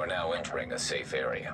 now entering a safe area.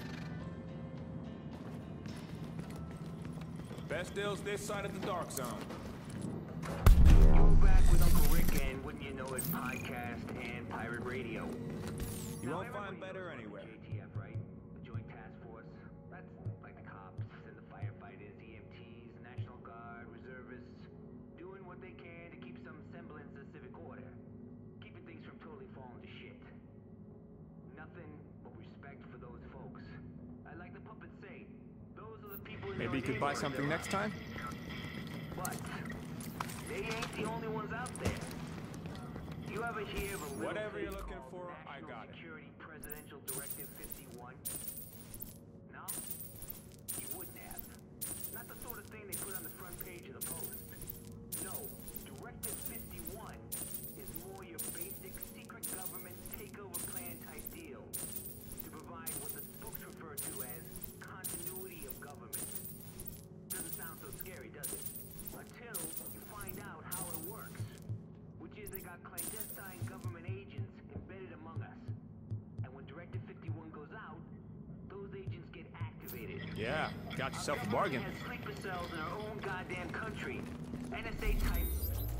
Best deals this side of the dark zone. You're back with Uncle Rick and Wouldn't You Know It podcast and pirate radio. You won't find better anywhere. JTF, right? The Joint Task Force. That's like the cops and the firefighters, EMTs, National Guard, reservists, doing what they can to keep some semblance of civic order, keeping things from totally falling to shit. Nothing but respect for those folks. I like the puppets say, those are the people. Maybe you could buy something next time? But they ain't the only ones out there. You ever hear of a little Whatever thing you're looking called for, I National got it. Security Presidential Directive 51? No? You wouldn't have. Not the sort of thing they put on the front page of the Post. No, Directive 51 is more your basic secret government takeover plan type deal to provide what the books refer to as continuity of government. Doesn't sound so scary, does it? Until you find out how it works. Which is they got clandestine government agents embedded among us. And when Directive 51 goes out, those agents get activated. Yeah, got yourself a bargain. Has sleeper cells in our own goddamn country. NSA type.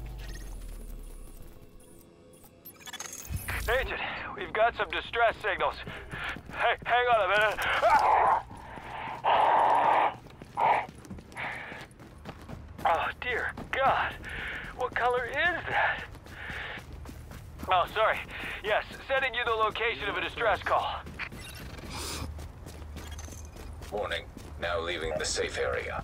Agent, we've got some distress signals. Hey, hang on a minute. Oh, dear God. What color is that? Oh, sorry. Yes, sending you the location of a distress call. Warning, now leaving the safe area.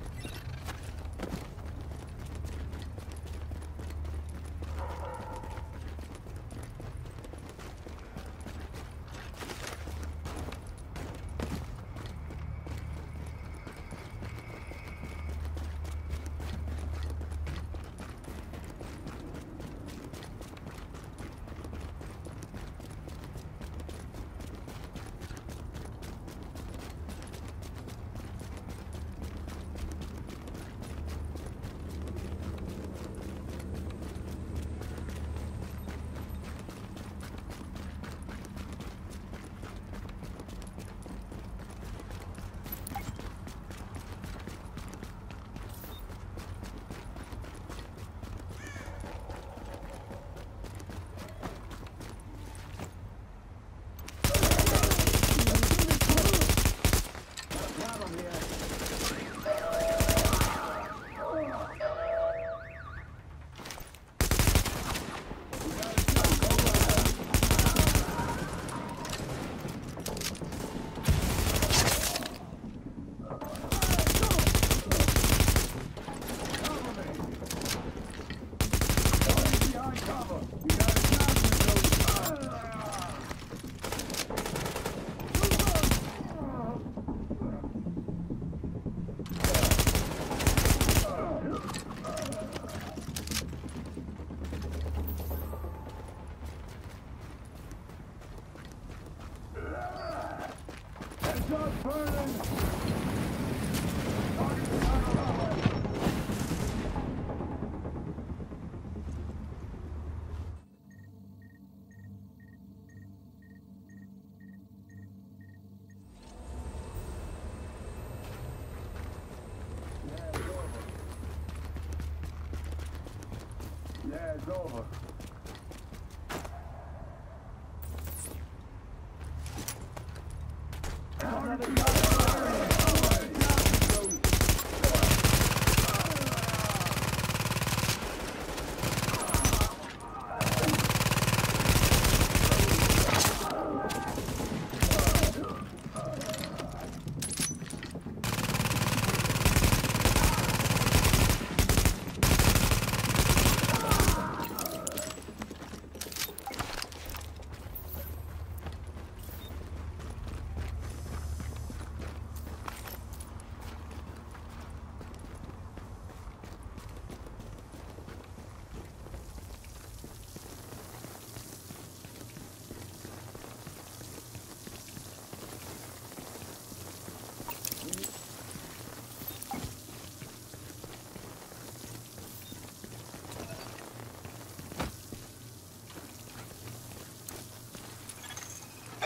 Yeah, it's over.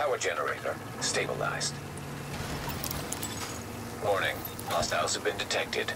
Power generator stabilized. Warning, hostiles have been detected.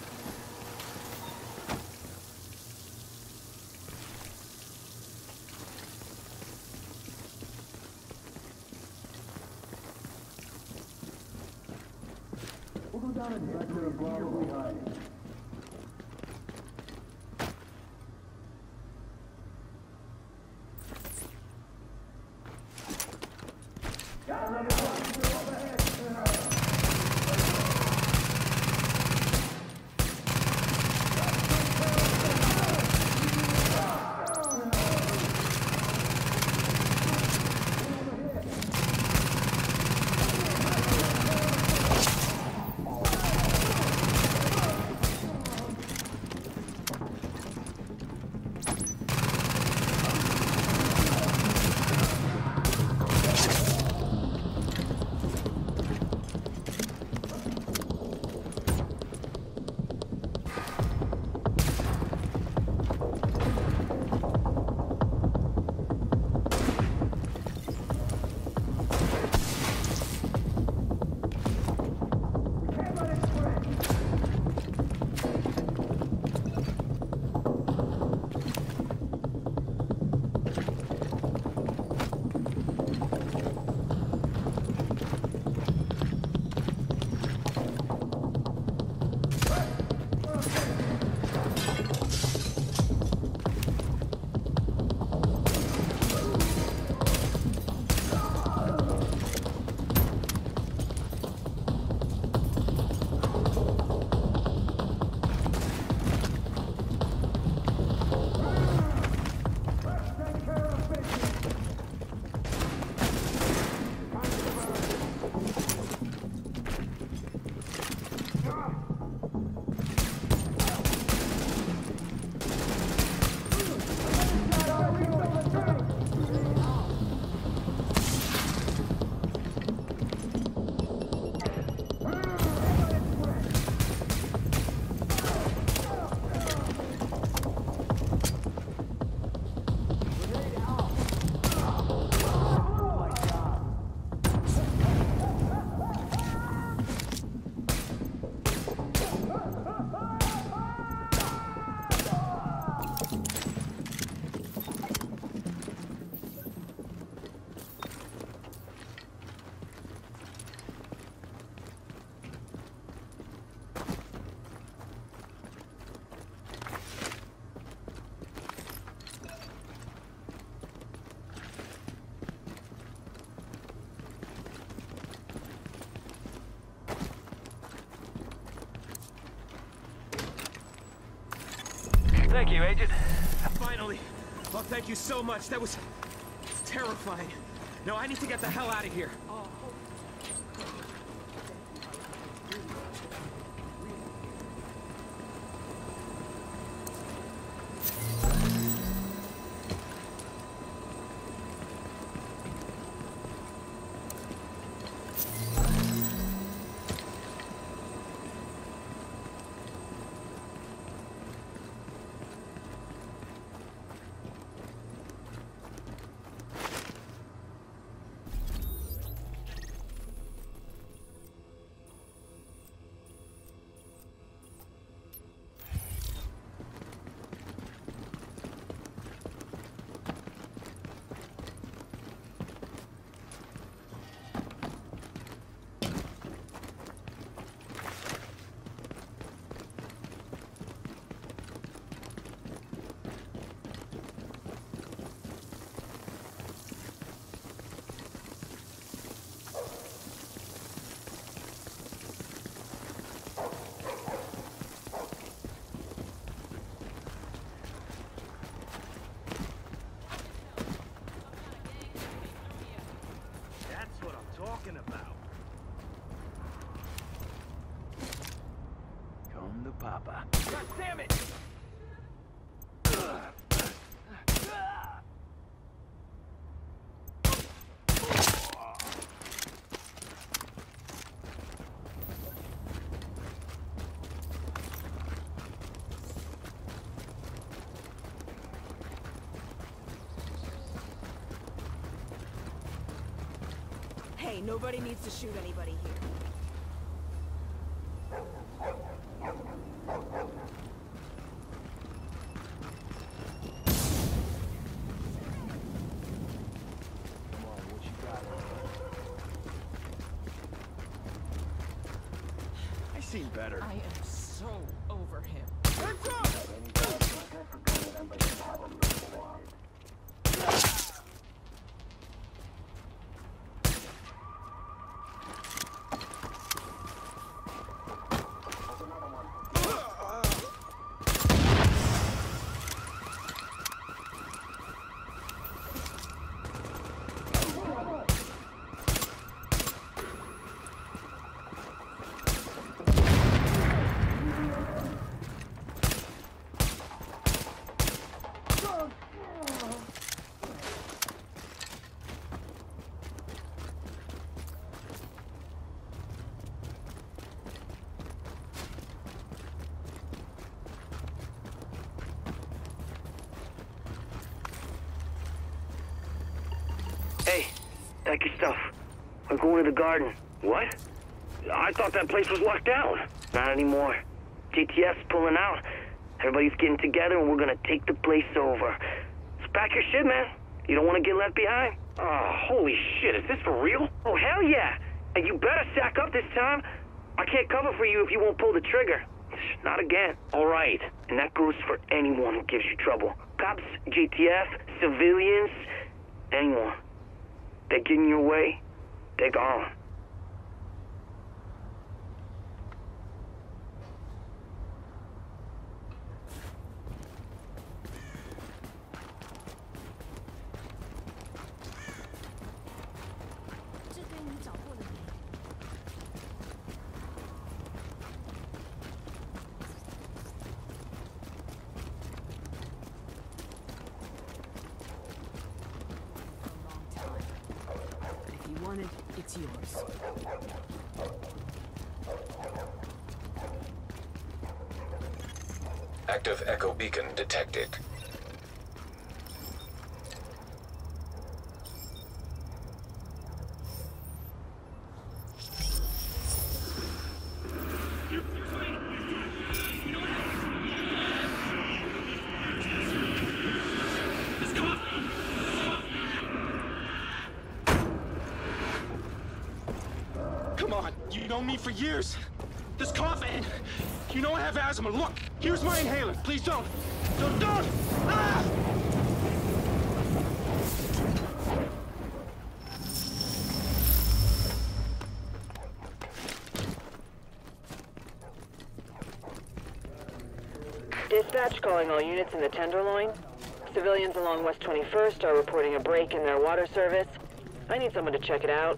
Thank you, Agent. Finally. Oh, thank you so much. That was terrifying. No, I need to get the hell out of here. Papa. God damn it! Hey, nobody needs to shoot anybody here. I seen better. I am so over him. Hey, pack your stuff. We're going to the garden. What? I thought that place was locked down. Not anymore. JTF's pulling out. Everybody's getting together and we're gonna take the place over. Just pack your shit, man. You don't want to get left behind. Oh, holy shit, is this for real? Oh, hell yeah. And you better sack up this time. I can't cover for you if you won't pull the trigger. Not again. All right. And that goes for anyone who gives you trouble. Cops, JTF, civilians, anyone. They get in your way, they're gone. It's yours. Active echo beacon detected. Come on, you know me for years. This cough, and you know I have asthma. Look, here's my inhaler. Please don't. Don't. Ah! Dispatch calling all units in the Tenderloin. Civilians along West 21st are reporting a break in their water service. I need someone to check it out.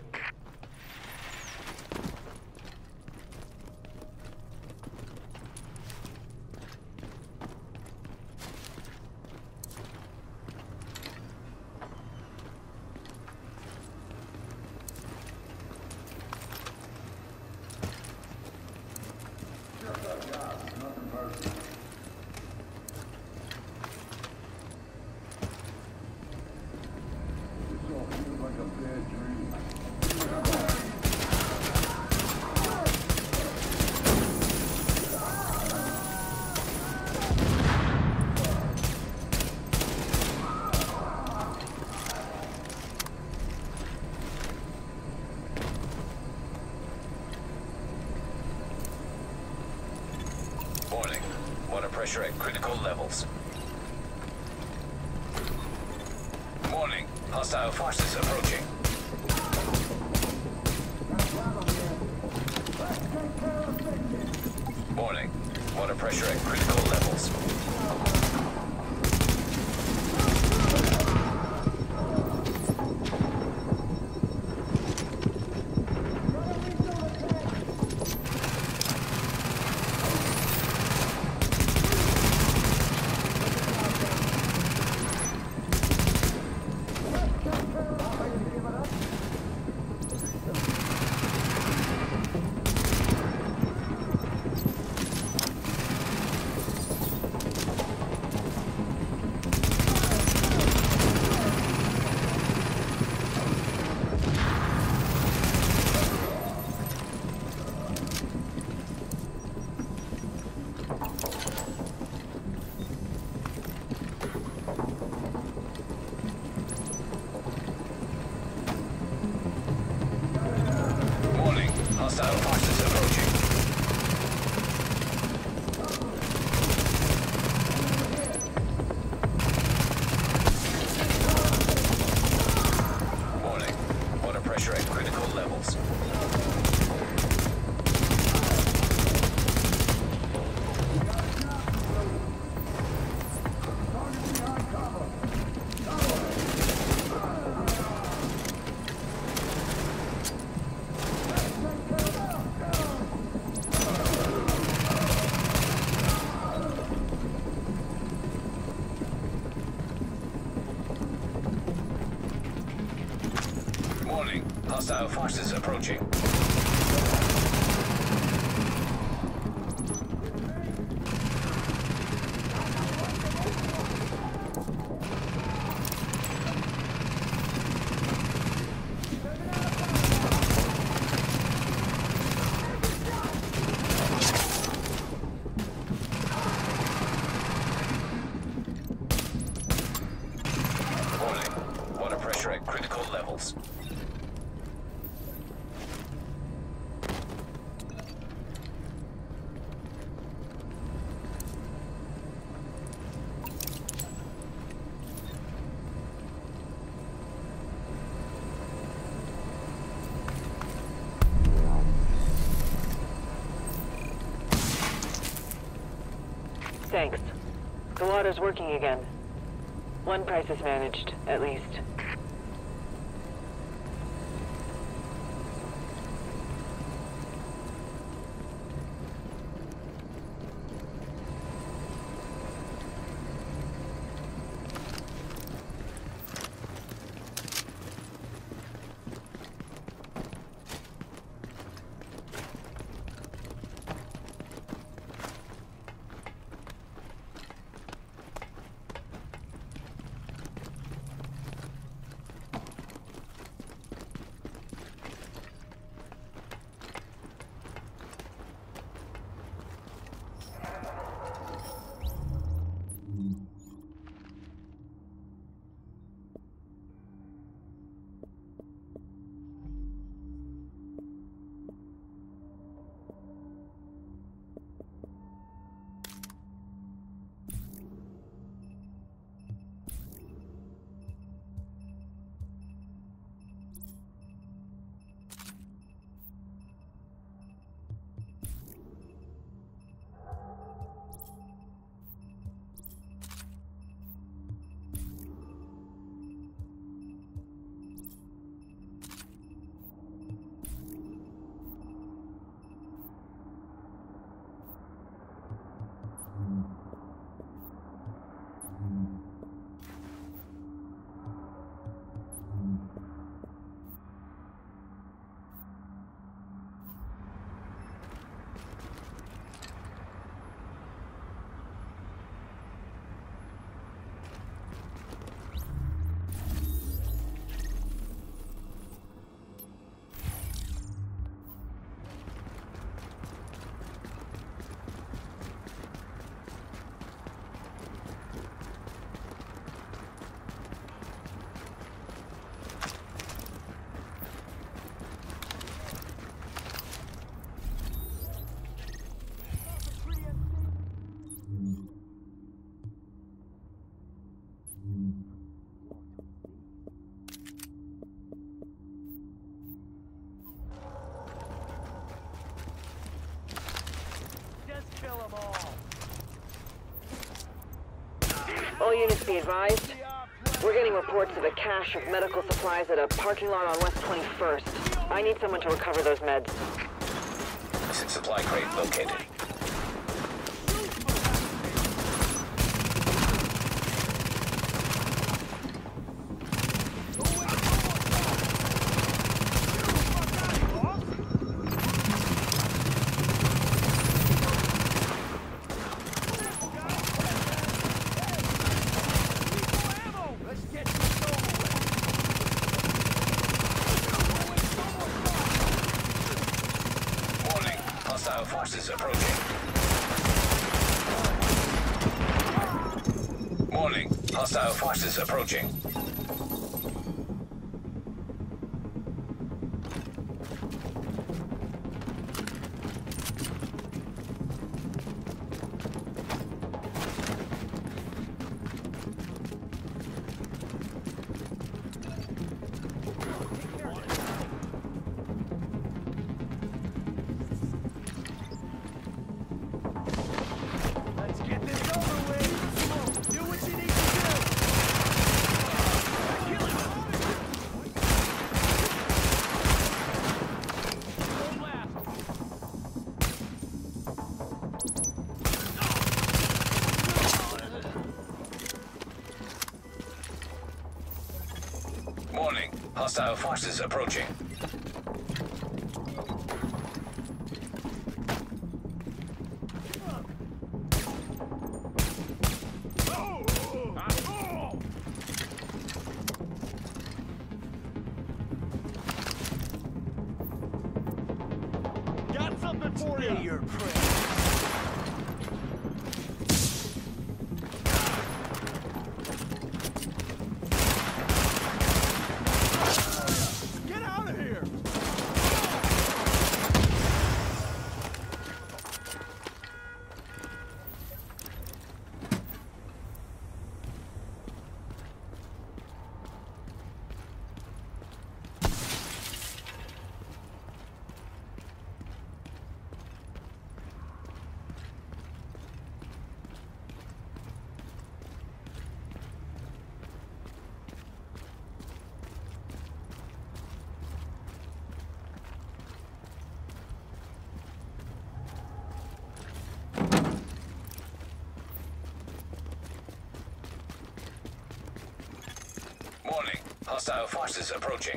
Warning. Water pressure at critical levels. Warning. Hostile forces approaching. Warning. Water pressure at critical levels. Hostile forces approaching. Warning. Water pressure at critical levels. Thanks. The water's working again. One crisis managed, at least. All units be advised. We're getting reports of a cache of medical supplies at a parking lot on West 21st. I need someone to recover those meds. Supply crate located. Hostile forces approaching. Warning. Hostile forces approaching. Warning. Hostile forces approaching. something for you. Your prey. Get out of here! Warning. Hostile forces approaching.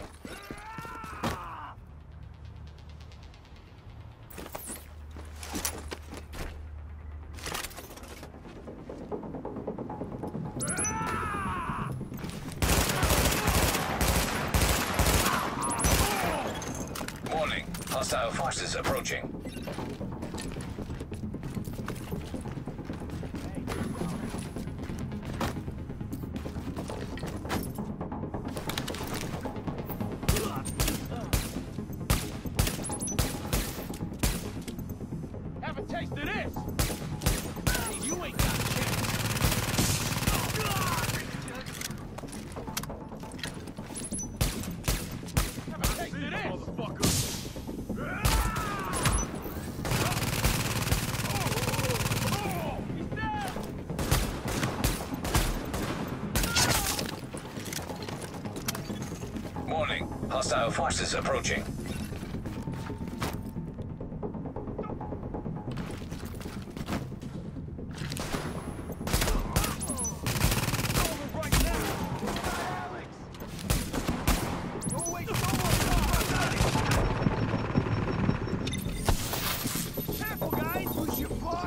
Warning. Hostile forces approaching. Have a taste of this! You ain't got a chance! Have a taste of this! Motherfucker! He's down! Warning. Hostile forces approaching. Careful, guys! Lose your block!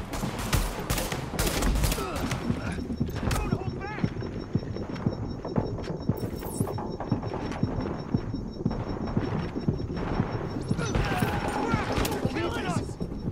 Don't hold back! You're killing us!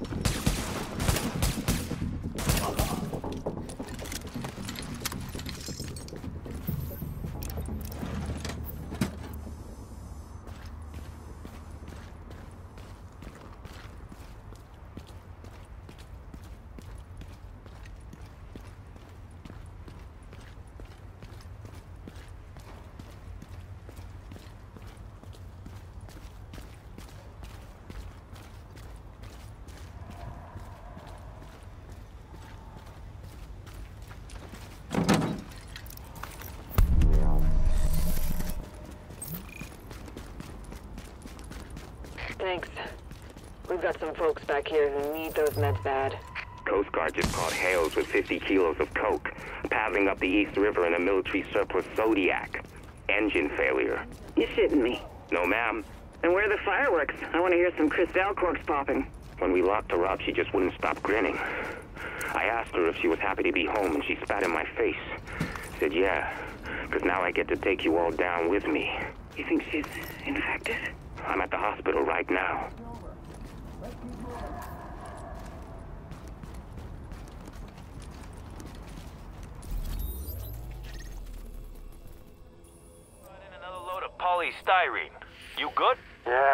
Thanks. We've got some folks back here who need those meds bad. Coast Guard just caught Hales with 50 kilos of coke, paddling up the East River in a military surplus Zodiac. Engine failure. You're shitting me. No, ma'am. And where are the fireworks? I want to hear some Cristal corks popping. When we locked her up, she just wouldn't stop grinning. I asked her if she was happy to be home, and she spat in my face. Said, yeah, because now I get to take you all down with me. You think she's infected? I'm at the hospital right now. Brought in another load of polystyrene. You good? Yeah,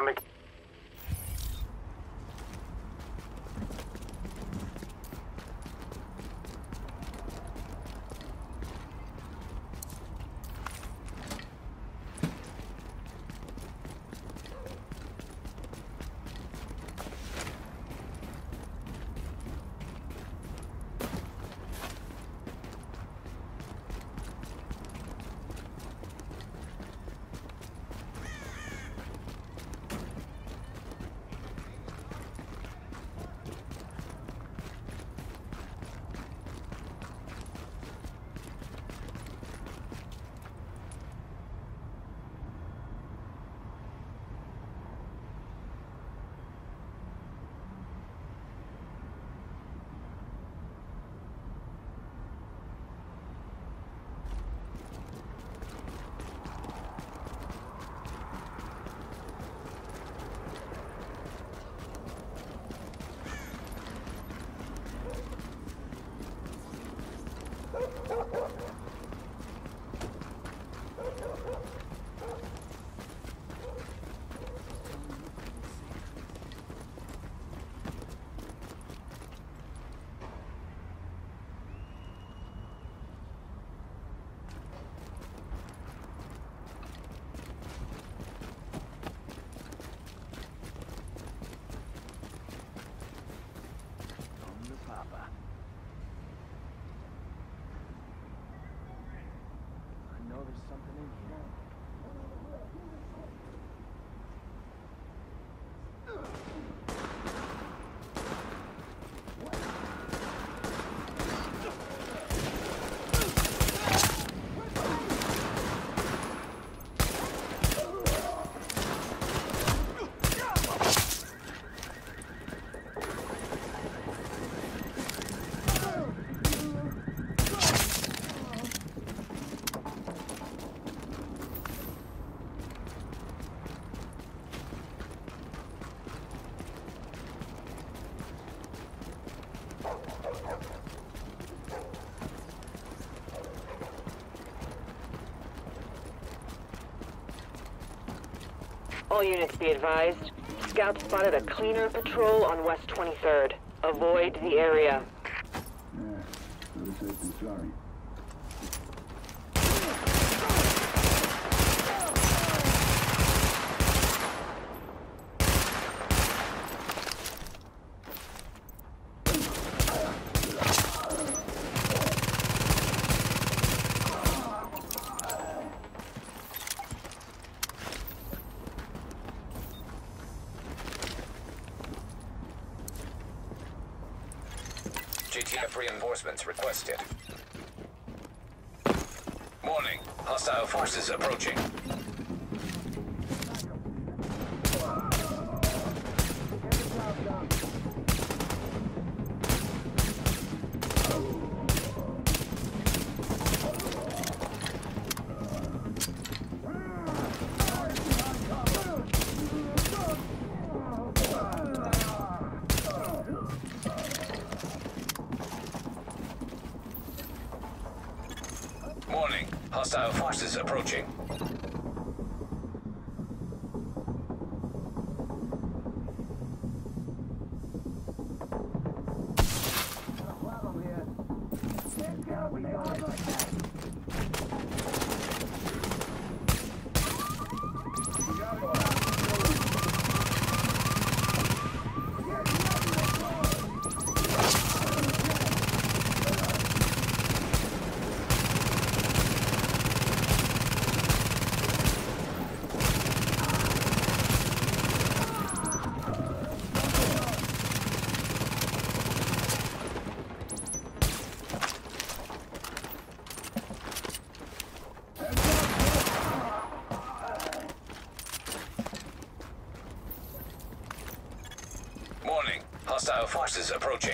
All units be advised. Scouts spotted a cleaner patrol on West 23rd. Avoid the area. Sorry. GTF reinforcements requested. Warning. Hostile forces approaching. Warning. Hostile forces approaching. Warning. Hostile forces approaching.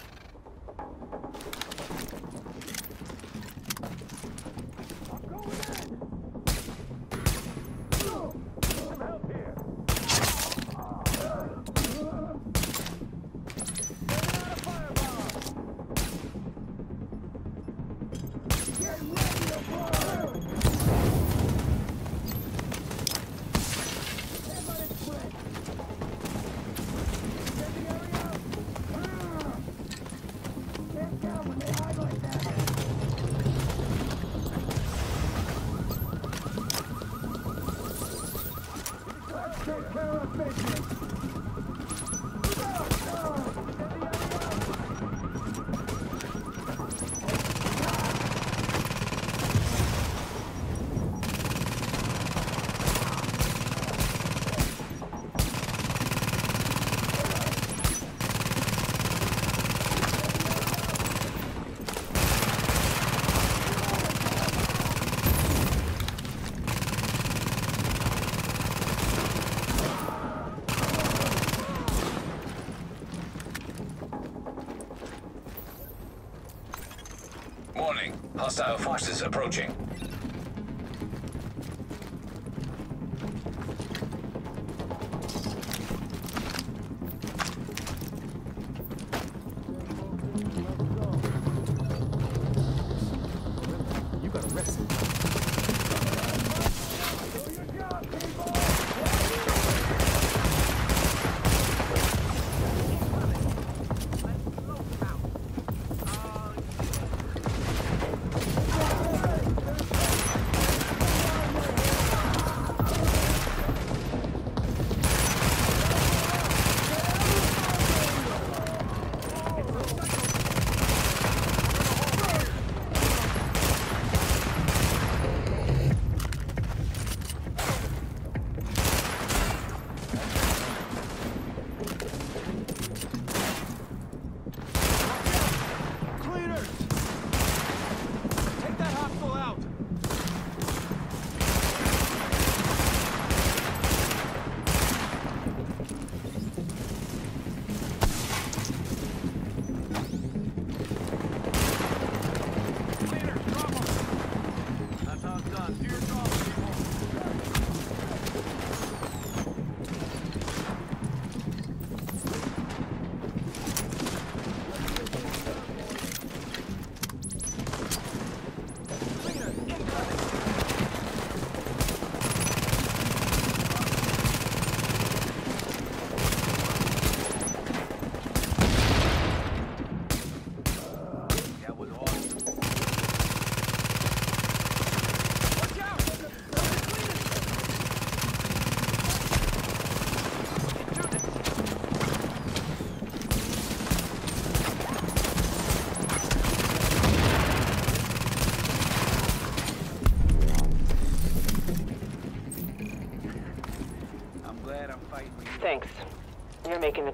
Warning. Hostile forces approaching. You got arrested.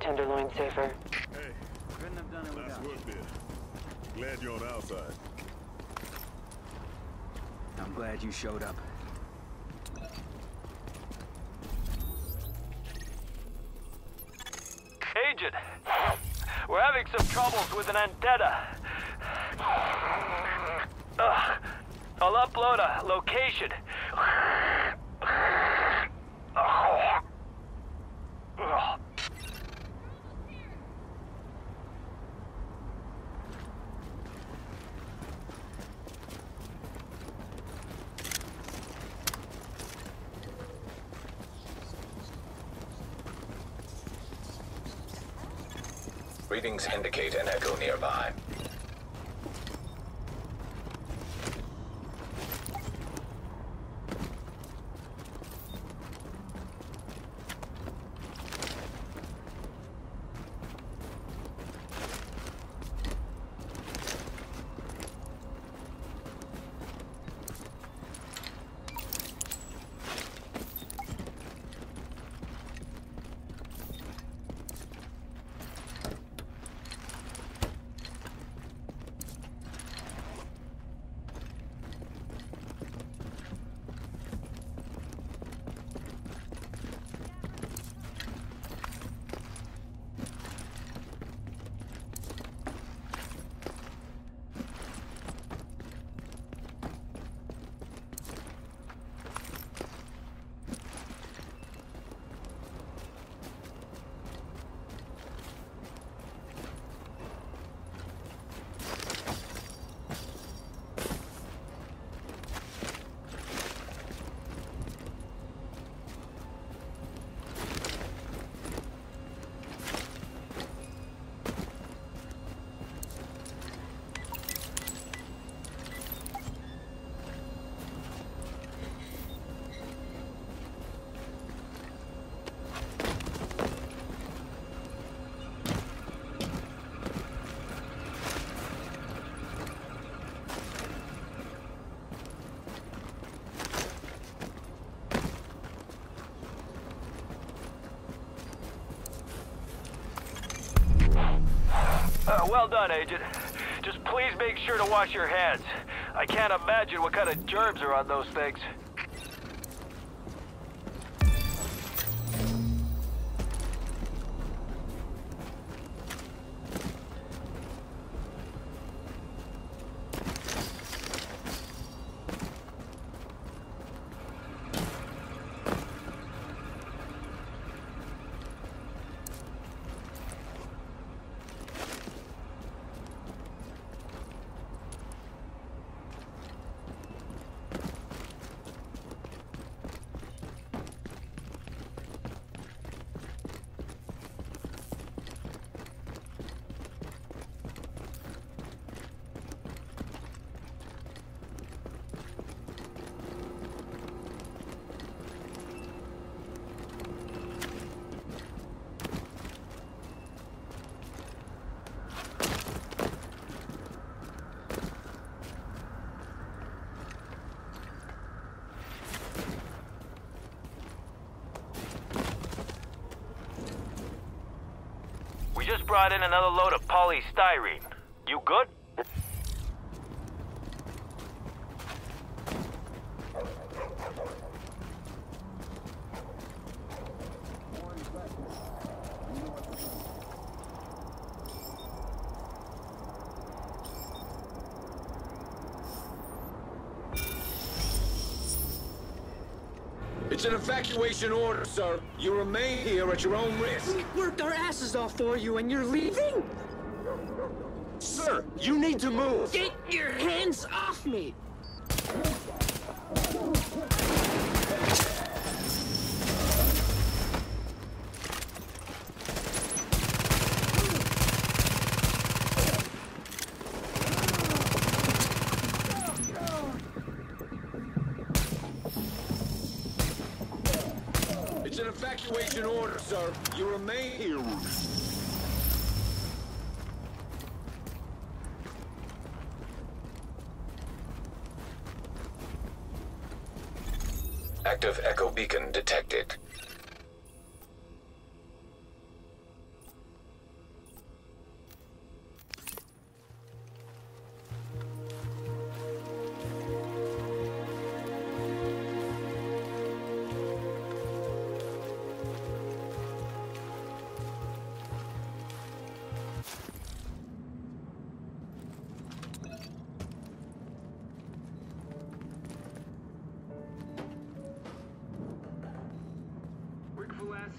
Tenderloin safer. Hey, Couldn't have done it nice without. work there. Glad you're on our side. I'm glad you showed up. Agent, we're having some troubles with an antenna. I'll upload a location. Readings indicate an echo nearby. Well done, Agent. Just please make sure to wash your hands. I can't imagine what kind of germs are on those things. We just brought in another load of polystyrene. You good? It's an evacuation order, sir. You remain here at your own risk. We worked our asses off for you and you're leaving? Sir, you need to move. Get your hands off me! It's an evacuation order, sir. You remain here. Active echo beacon detected.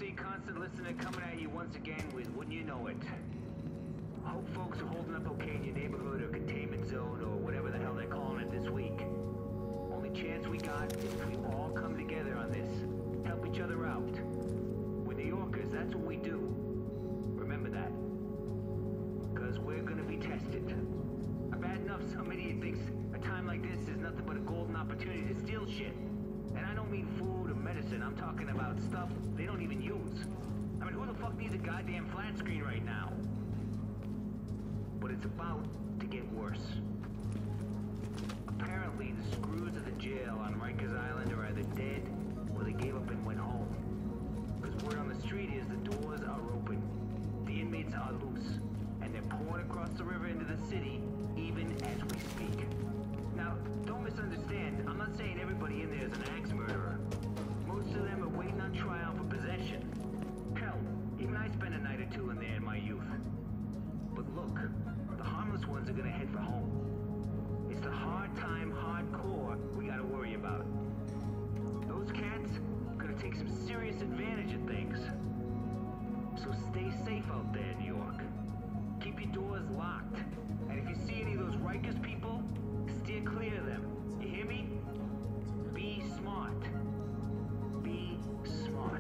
USA Constant Listener coming at you once again with Wouldn't You Know It. I hope folks are holding up okay in your neighborhood or containment zone or whatever the hell they're calling it this week. Only chance we got is if we all come together on this, help each other out. We're New Yorkers, that's what we do. Remember that. Because we're gonna be tested. Bad enough some idiot thinks a time like this is nothing but a golden opportunity to steal shit. And I don't mean food or medicine, I'm talking about stuff they don't even use. I mean, who the fuck needs a goddamn flat screen right now? But it's about to get worse. Apparently, the screws of the jail on Rikers Island are either dead or they gave up and went home. Because word on the street is the doors are open. The inmates are loose. And they're pouring across the river into the city, even as we speak. Now, don't misunderstand. I'm not saying everybody in there is an axe murderer. Most of them are waiting on trial for possession. Hell, even I spent a night or two in there in my youth. But look, the harmless ones are gonna head for home. It's the hard time, hardcore we gotta worry about. Those cats are gonna take some serious advantage of things. So stay safe out there, New York. Keep your doors locked. And if you see any of those Rikers people, steer clear of them. You hear me? Be smart. Be smart.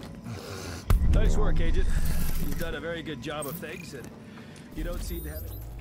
Nice work, Agent. You've done a very good job of things, and you don't seem to have it.